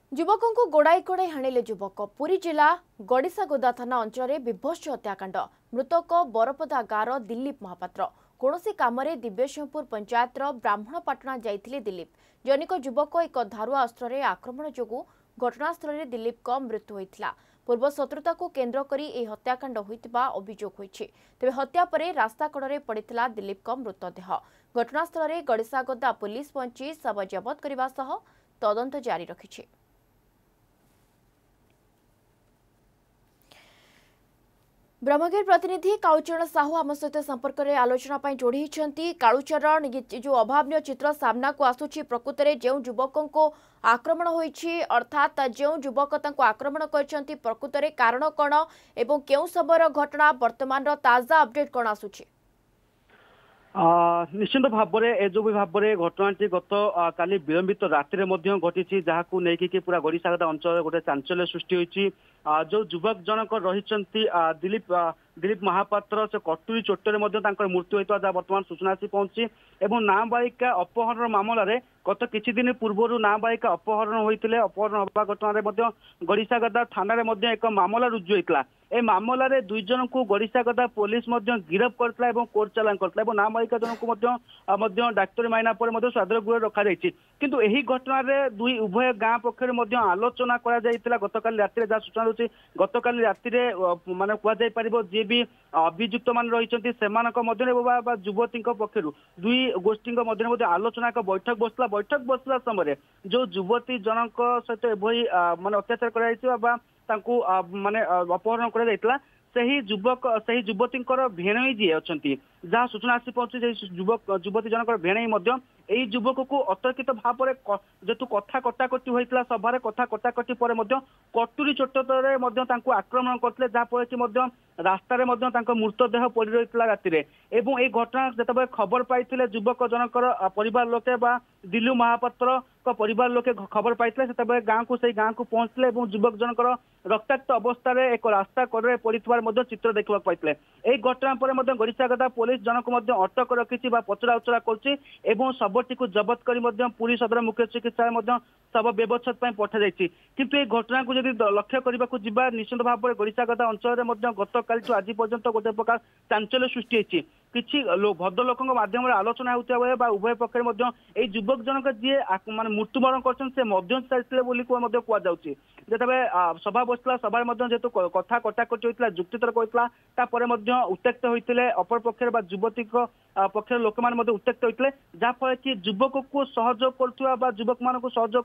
युवकों को गोड़ाई गोड़ाई हाणिले युवक। पुरी जिला गड़िसागोदा थाना अंचल विभत्स हत्याकांड। मृतक बरपदा गाँव दिलीप महापात्र। कौनसी काम दिव्यसिंहपुर पंचायत ब्राह्मणपाटना जाइथिले दिलीप। जनिक युवक एक धारुआ अस्त्र आक्रमण जोगु घटनास्थल में दिलीप मृत्यु होइथिला। पूर्व शत्रुता को केन्द्र करी ए हत्याकांड होइतिबा अभियोग होइछि। तेबे हत्या परे रास्ता कड़े पड़िथिला दिलीप मृतदेह। घटनास्थल में गड़िसागोदा पुलिस पहुंची शव जबत करने सह तदंत जारी रखिछि। ब्रह्मगिरी प्रतिनिधि कालूचरण साहू आम सहित संपर्क में आलोचना जोड़ी कालूचरण जो अभावन चित्र सामना को आसुची प्रकृत में जो युवकों को आक्रमण होइछि अर्थात जो युवक आक्रमण करछंती प्रकृत में कारण कौन एवं केउ समय घटना वर्तमान ताजा अपडेट कौन आसुची? निश्चित भाव में जो भी भाव में घटनाटी गत काली विलंबित राति घटी जहां नहीं पूरा गड़िसागोदा अंचल गोटे चांचल्य सृष्टि होती। जो युवक जनक रही दिलीप महापात्र से कटुरी चोटर मृत्यु होता जहाँ बर्तमान सूचना आसी पहुंची। नाबालिका अपहरण मामलें गत किछि दिन पूर्व नाबालिका अपहरण होते अपहरण होगा घटना गड़िसागोदा थाना एक मामला रुजु होता। ए मामलें दुई जन को गड़िसागोदा पुलिस गिरफ करता कोर्ट चालान करता। नाबालिका जन को डाक्तरी माइना पर स्वाधीन गृह रखा जाइए। किंतु यही घटना दुई उभय गाँ पक्षर आलोचना गतकाली राति जहाँ सूचना रही गतकाली राति माने कह जी भी अभियुक्त मान रही युवती पक्ष दुई गोष्ठी मध्य आलोचना एक बैठक बसला समय जो युवती जनक सहित माने अत्याचार कर माने अपहरण कर सही युवती भेणई जी अच्छा जहाँ सूचना आसी पहुंची युवती जनक भेणई यही युवक को अतर्कित भाव जेतु कथा कटाकटी होता सभा कथा कटाकटी पर कटुरी चोटरे आक्रमण करते जहाँफल कि रास्तार मृतदेह पड़ रही राति एवं ये घटना जिते खबर पाई युवक जनकर परिवार लोके दिलीप महापात्र परिवार लोके खबर पाई गाँव को सही गाँव को पहुंचते युवक जनकर रक्ताक्त अवस्था एक रास्ता कड़े पड़े चित्र देखा पाई। यही घटना पर गड़िसागोदा पुलिस जनक अटक रखी पचरा उचरा कर शवटी को जबत कर पुरी सदर मुख्य चिकित्सा शव व्यवच्छेद पठा जाइए। किंतु ये घटना को जब लक्ष्य करने निश्चित भाव में गड़िसागोदा अंचल गत काली आज पर्यंत गोटे प्रकार चांचल्य सृष्टि होती किसी भद्र लोक माध्यम आलोचना होता बेले उभय पक्ष युवक जनक जी माने मृत्युवरण कर कहुचे जिते सभा बसला सभा जेहेतु कथा कटाकटी होता जुक्तितर्क होता उत्त्यक्त होते अपर पक्ष युवती पक्ष लोक मैंने उत्त्यक्त होते जहाँफल कि युवक को सहयोग कर युवक मान सहयोग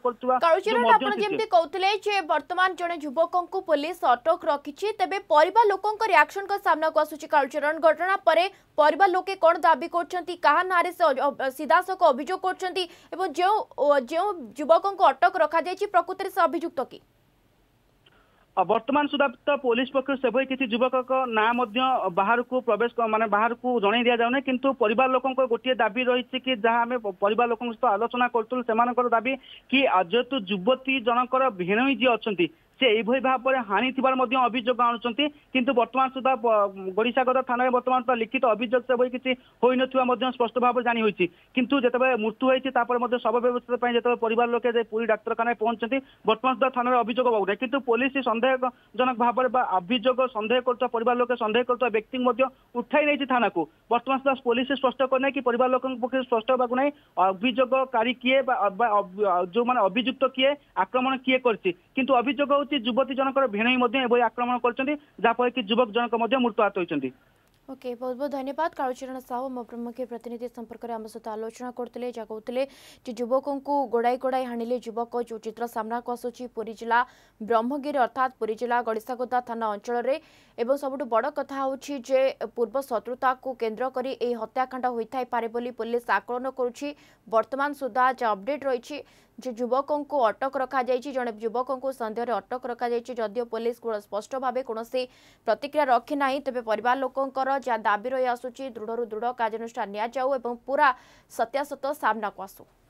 कर वर्तमान जड़े युवक को पुलिस अटक रखी तेज परिवार लोकों रिएक्शन का सामना को आसुची। कालूचरण घटना पर परिवार लोके कौन दाबी करछंती कहा नारे से सीधासख अभियोग करछंती एवं जो युवकों को अटक रखा जायछि प्रकृति से अभियुक्त कि वर्तमान सुधा तो पुलिस पक्ष से किसी युवक ना बाहर को प्रवेश माने बाहर को जन दि जाऊना किंतु परिवार लोक गोटे दाबी रही कि जहाँ आम परिवार लोक सहित आलोचना करूँ से दाबी कि जेहेतु युवती जनकर भेणई जी अच्छा से यही भाव में हानि अभियोग आणुंट किंतु वर्तमान सुधा गड़िसागोदा थाना वर्तमान तो लिखित अभियोग से किसी होना स्पष्ट भाव जानी होती किंतु जिते मृत्यु होती शव व्यवस्था जो परिवार लोके पूरी डाक्तखाना पहुंचती वर्तमान सुधा थाना अभियोग होना किंतु पुलिस सन्देहजनक भाव में अभियोग सन्देह कर परिवार लोके सन्देह कर व्यक्ति उठाई नहीं थाना को वर्तमान सुधा पुलिस स्पष्ट करना कि परिवार लोक पक्ष स्पष्ट होगा नहीं अभियोगकारी किए जो मैंने अभियुक्त किए आक्रमण किए किंतु अभियोग युवती जनकर भेणई आक्रमण कर युवक जनक मृत्युआहत होती। ओके बहुत बहुत धन्यवाद। कालूचरण साहू मो प्रमुख प्रतिनिधि संपर्क में आम सहित आलोचना करते कहते युवकों को गोड़ाई गोड़ाई हाणिले युवक जो चित्र सामना को आसूची पुरी जिला ब्रह्मगिरी अर्थात पुरी जिला गड़िसागोदा थाना अंचल एवं सबुठ बड़ कथा होछि जे पूर्व शत्रुता को केन्द्र करी ए हत्याकांड होइथाइ पारे बोली पुलिस आकलन करुछि। वर्तमान सुधा जो अपडेट रही जे युवकों को अटक रखा जाइछि जड़े युवकों को सन्देह अटक रखा जाइछि जदियो पुलिस स्पष्ट भाव कौन प्रतिक्रिया रखी ना तेज परिवार लोकंकर जहाँ दाबी रही आसूची दृढ़ कार्यानुष्ठान निया जाऊ एवं पूरा सत्यासत सामना को आसू।